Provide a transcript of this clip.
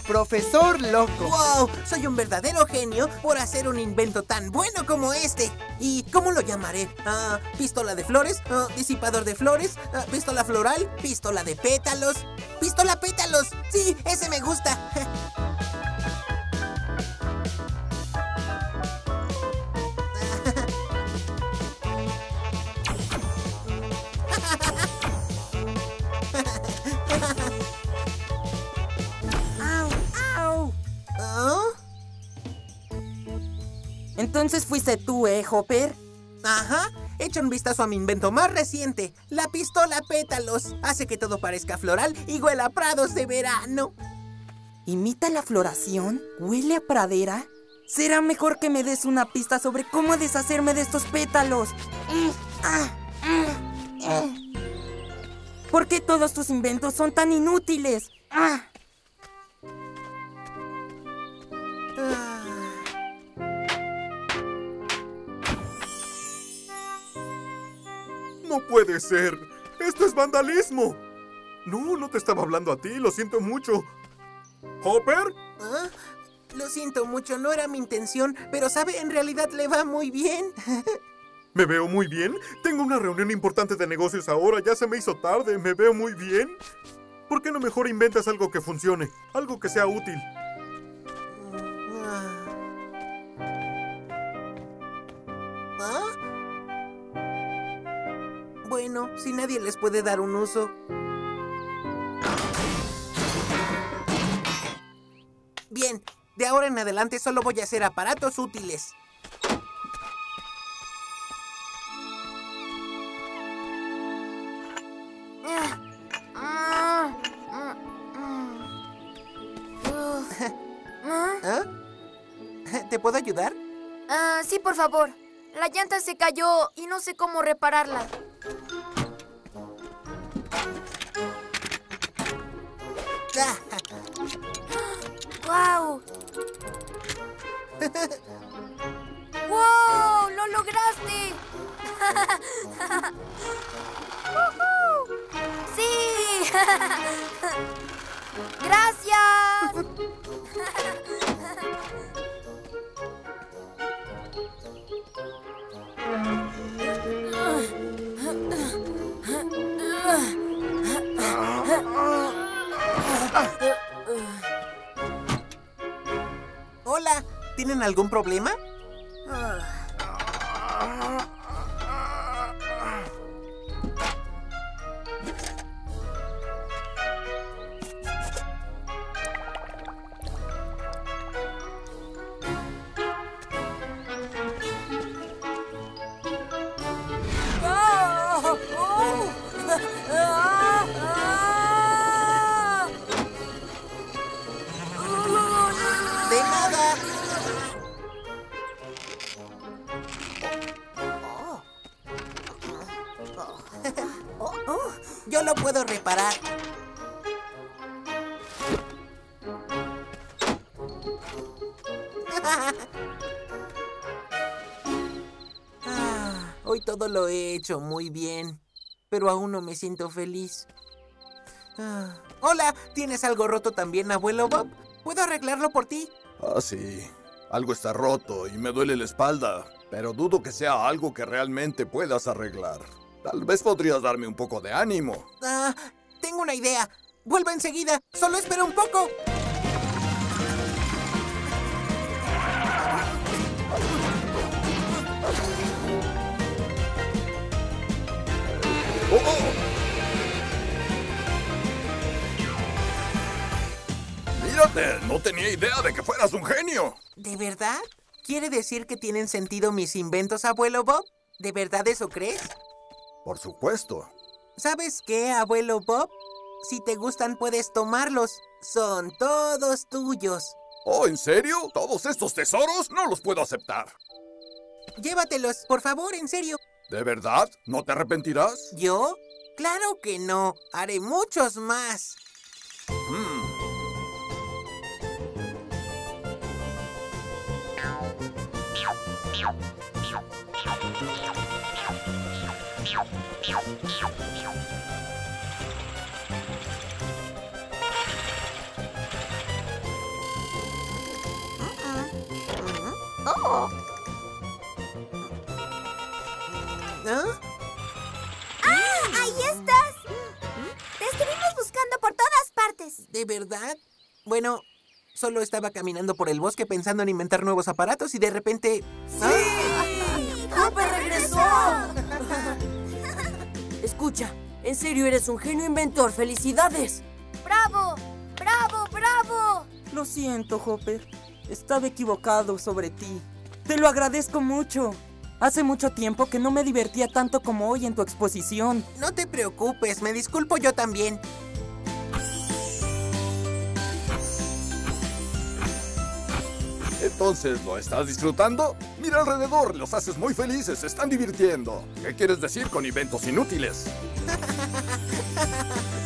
profesor loco. ¡Wow! Soy un verdadero genio por hacer un invento tan bueno como este. ¿Y cómo lo llamaré? ¿Pistola de flores? ¿Disipador de flores? ¿Pistola floral? ¿Pistola de pétalos? ¡Pistola pétalos! ¡Sí! ¡Ese me gusta! Entonces fuiste tú, Hopper. Ajá. Echa un vistazo a mi invento más reciente. La pistola pétalos. Hace que todo parezca floral y huela a prados de verano. ¿Imita la floración? ¿Huele a pradera? Será mejor que me des una pista sobre cómo deshacerme de estos pétalos. ¿Por qué todos tus inventos son tan inútiles? ¡No puede ser! ¡Esto es vandalismo! No, no te estaba hablando a ti, lo siento mucho. ¿Hopper? Lo siento mucho, no era mi intención, pero sabe, en realidad le va muy bien. ¿Me veo muy bien? Tengo una reunión importante de negocios ahora, ya se me hizo tarde, ¿me veo muy bien? ¿Por qué no mejor inventas algo que funcione? Algo que sea útil. Bueno, si nadie les puede dar un uso. Bien, de ahora en adelante solo voy a hacer aparatos útiles. ¿Te puedo ayudar? Sí, por favor. La llanta se cayó y no sé cómo repararla. ¡Guau! ¡Wow! ¡Lo lograste! ¡Sí! ¡Gracias! Hola, ¿tienen algún problema? De nada. Yo lo puedo reparar. Hoy todo lo he hecho muy bien, pero aún no me siento feliz. Hola, ¿tienes algo roto también, abuelo Bob? ¿Puedo arreglarlo por ti? Sí. Algo está roto y me duele la espalda, pero dudo que sea algo que realmente puedas arreglar. Tal vez podrías darme un poco de ánimo. Tengo una idea. Vuelvo enseguida. Solo espera un poco. ¡Mírate! No tenía idea de que fueras un genio. ¿De verdad? ¿Quiere decir que tienen sentido mis inventos, abuelo Bob? ¿De verdad eso crees? Por supuesto. ¿Sabes qué, abuelo Bob? Si te gustan, puedes tomarlos. Son todos tuyos. ¿Oh, en serio? ¿Todos estos tesoros? No los puedo aceptar. Llévatelos, por favor, en serio. ¿De verdad? ¿No te arrepentirás? ¿Yo? Claro que no. Haré muchos más. ¿Ah? ¡Ah! ¡Ahí estás! Te estuvimos buscando por todas partes. ¿De verdad? Bueno, solo estaba caminando por el bosque pensando en inventar nuevos aparatos y de repente... ¡Hopper regresó! Escucha, en serio eres un genio inventor. ¡Felicidades! ¡Bravo! ¡Bravo, bravo! Lo siento, Hopper. Estaba equivocado sobre ti. Te lo agradezco mucho. Hace mucho tiempo que no me divertía tanto como hoy en tu exposición. No te preocupes, me disculpo yo también. Entonces, ¿lo estás disfrutando? Mira alrededor, los haces muy felices, se están divirtiendo. ¿Qué quieres decir con inventos inútiles?